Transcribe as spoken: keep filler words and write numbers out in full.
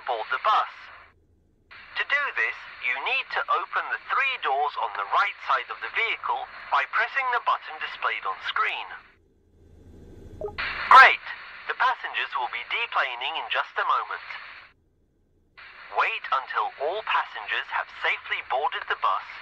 board the bus. To do this, you need to open the three doors on the right side of the vehicle by pressing the button displayed on screen. Great! The passengers will be deplaning in just a moment. Wait until all passengers have safely boarded the bus